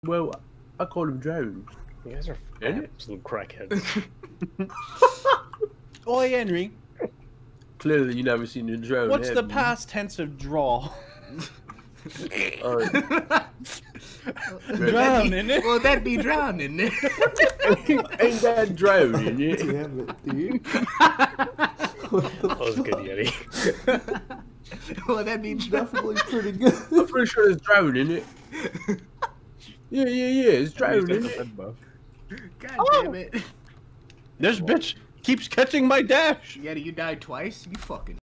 Well, I call them drones. You guys are absolute crackheads. Oi, Henry. Clearly, you never seen a drone. What's the have you? past tense of draw? Drown, innit? Well, that'd be drowning. Ain't that drone, in it? Damn it, dude. That was good, Yeti. Well, that'd be Definitely pretty good. I'm pretty sure there's drone in it. Yeah, it's drone in it. God damn it. This bitch keeps catching my dash. Yeti, you died twice? You fucking